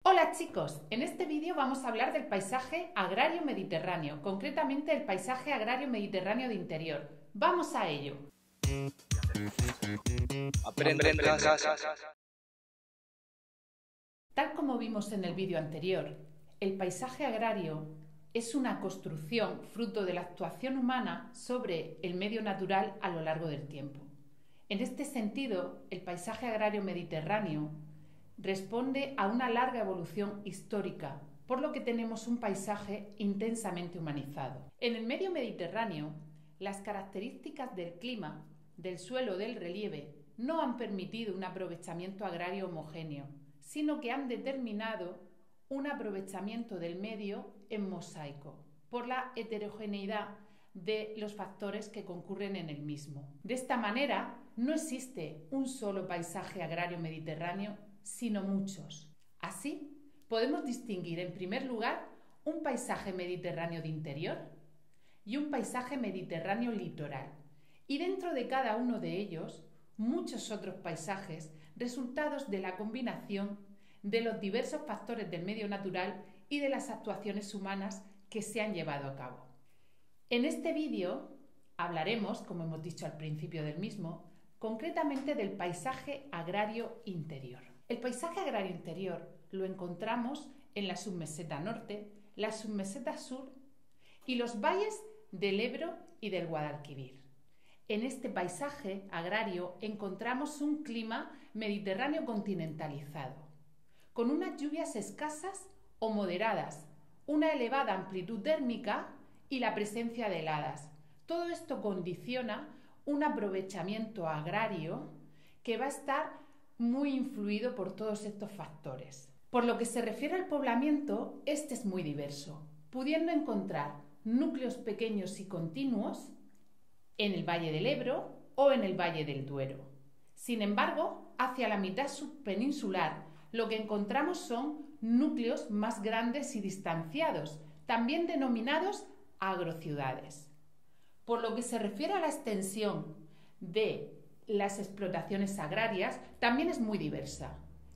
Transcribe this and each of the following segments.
Hola chicos, en este vídeo vamos a hablar del paisaje agrario mediterráneo, concretamente el paisaje agrario mediterráneo de interior. ¡Vamos a ello! Aprende en casa. Tal como vimos en el vídeo anterior, el paisaje agrario es una construcción fruto de la actuación humana sobre el medio natural a lo largo del tiempo. En este sentido, el paisaje agrario mediterráneo responde a una larga evolución histórica, por lo que tenemos un paisaje intensamente humanizado. En el medio mediterráneo, las características del clima, del suelo o del relieve no han permitido un aprovechamiento agrario homogéneo, sino que han determinado un aprovechamiento del medio en mosaico, por la heterogeneidad de los factores que concurren en el mismo. De esta manera, no existe un solo paisaje agrario mediterráneo, sino muchos. Así, podemos distinguir en primer lugar un paisaje mediterráneo de interior y un paisaje mediterráneo litoral, y dentro de cada uno de ellos muchos otros paisajes resultados de la combinación de los diversos factores del medio natural y de las actuaciones humanas que se han llevado a cabo. En este vídeo hablaremos, como hemos dicho al principio del mismo, concretamente del paisaje agrario interior. El paisaje agrario interior lo encontramos en la submeseta norte, la submeseta sur y los valles del Ebro y del Guadalquivir. En este paisaje agrario encontramos un clima mediterráneo continentalizado, con unas lluvias escasas o moderadas, una elevada amplitud térmica y la presencia de heladas. Todo esto condiciona un aprovechamiento agrario que va a estar muy influido por todos estos factores. Por lo que se refiere al poblamiento, este es muy diverso, pudiendo encontrar núcleos pequeños y continuos en el Valle del Ebro o en el Valle del Duero. Sin embargo, hacia la mitad subpeninsular, lo que encontramos son núcleos más grandes y distanciados, también denominados agrociudades. Por lo que se refiere a la extensión de las explotaciones agrarias, también es muy diversa,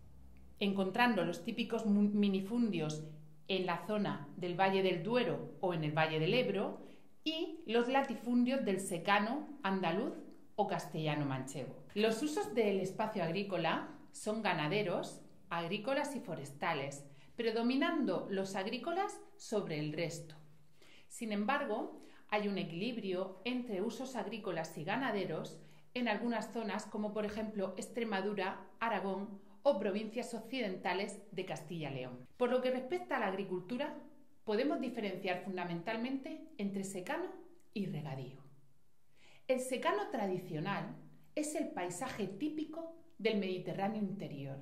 encontrando los típicos minifundios en la zona del Valle del Duero o en el Valle del Ebro y los latifundios del secano andaluz o castellano-manchego. Los usos del espacio agrícola son ganaderos, agrícolas y forestales, predominando los agrícolas sobre el resto. Sin embargo, hay un equilibrio entre usos agrícolas y ganaderos en algunas zonas, como por ejemplo Extremadura, Aragón o provincias occidentales de Castilla y León. Por lo que respecta a la agricultura, podemos diferenciar fundamentalmente entre secano y regadío. El secano tradicional es el paisaje típico del Mediterráneo interior.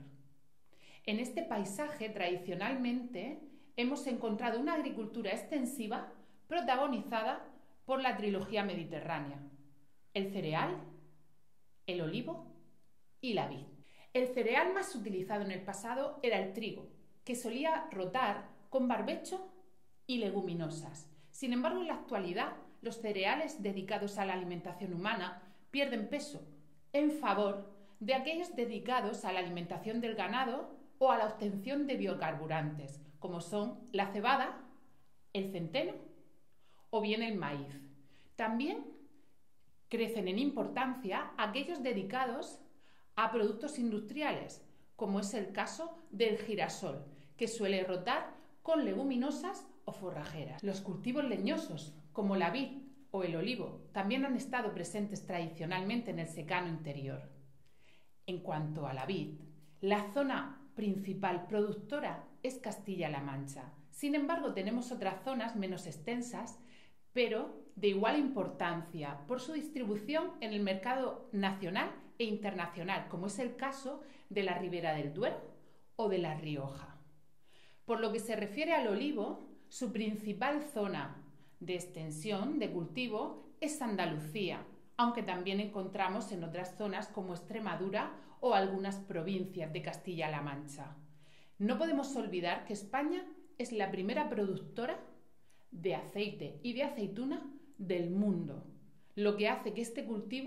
En este paisaje, tradicionalmente, hemos encontrado una agricultura extensiva protagonizada por la trilogía mediterránea: el cereal, el olivo y la vid. El cereal más utilizado en el pasado era el trigo, que solía rotar con barbecho y leguminosas. Sin embargo, en la actualidad, los cereales dedicados a la alimentación humana pierden peso en favor de aquellos dedicados a la alimentación del ganado o a la obtención de biocarburantes, como son la cebada, el centeno o bien el maíz. También crecen en importancia aquellos dedicados a productos industriales, como es el caso del girasol, que suele rotar con leguminosas o forrajeras. Los cultivos leñosos, como la vid o el olivo, también han estado presentes tradicionalmente en el secano interior. En cuanto a la vid, la zona principal productora es Castilla-La Mancha. Sin embargo, tenemos otras zonas menos extensas, pero de igual importancia por su distribución en el mercado nacional e internacional, como es el caso de la Ribera del Duero o de La Rioja. Por lo que se refiere al olivo, su principal zona de extensión de cultivo es Andalucía, aunque también encontramos en otras zonas como Extremadura o algunas provincias de Castilla-La Mancha. No podemos olvidar que España es la primera productora de aceite y de aceituna del mundo, lo que hace que este cultivo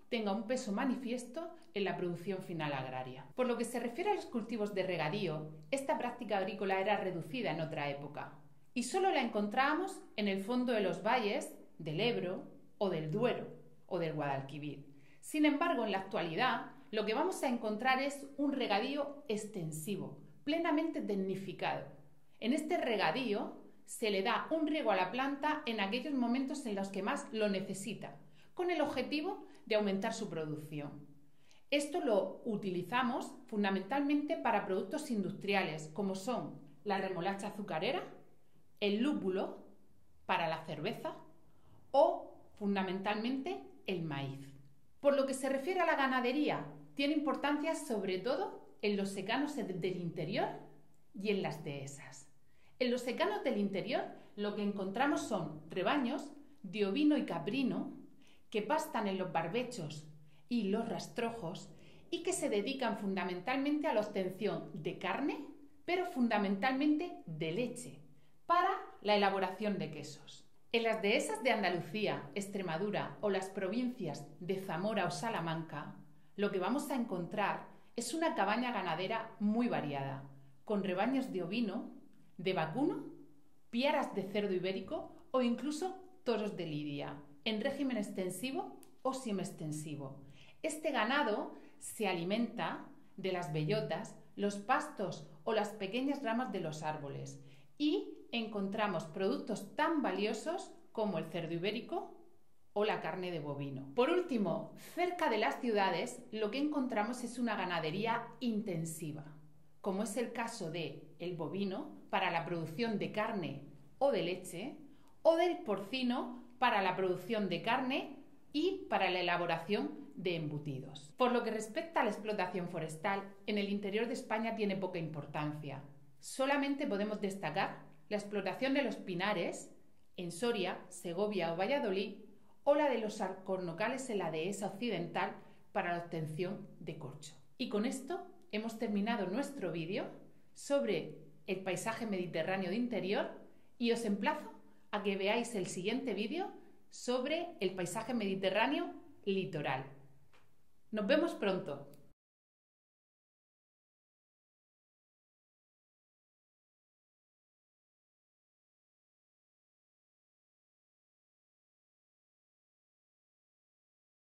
tenga un peso manifiesto en la producción final agraria. Por lo que se refiere a los cultivos de regadío, esta práctica agrícola era reducida en otra época y solo la encontrábamos en el fondo de los valles del Ebro o del Duero o del Guadalquivir. Sin embargo, en la actualidad, lo que vamos a encontrar es un regadío extensivo, plenamente tecnificado. En este regadío se le da un riego a la planta en aquellos momentos en los que más lo necesita, con el objetivo de aumentar su producción. Esto lo utilizamos fundamentalmente para productos industriales, como son la remolacha azucarera, el lúpulo para la cerveza o, fundamentalmente, el maíz. Por lo que se refiere a la ganadería, tiene importancia sobre todo en los secanos del interior y en las dehesas. En los secanos del interior lo que encontramos son rebaños de ovino y caprino que pastan en los barbechos y los rastrojos y que se dedican fundamentalmente a la obtención de carne, pero fundamentalmente de leche, para la elaboración de quesos. En las dehesas de Andalucía, Extremadura o las provincias de Zamora o Salamanca, lo que vamos a encontrar es una cabaña ganadera muy variada, con rebaños de ovino, de vacuno, piaras de cerdo ibérico o incluso toros de lidia, en régimen extensivo o semiextensivo. Este ganado se alimenta de las bellotas, los pastos o las pequeñas ramas de los árboles y encontramos productos tan valiosos como el cerdo ibérico o la carne de bovino. Por último, cerca de las ciudades lo que encontramos es una ganadería intensiva, como es el caso del bovino para la producción de carne o de leche o del porcino para la producción de carne y para la elaboración de embutidos. Por lo que respecta a la explotación forestal, en el interior de España tiene poca importancia. Solamente podemos destacar la explotación de los pinares en Soria, Segovia o Valladolid o la de los alcornocales en la dehesa occidental para la obtención de corcho. Y con esto hemos terminado nuestro vídeo sobre el paisaje mediterráneo de interior y os emplazo a que veáis el siguiente vídeo sobre el paisaje mediterráneo litoral. Nos vemos pronto.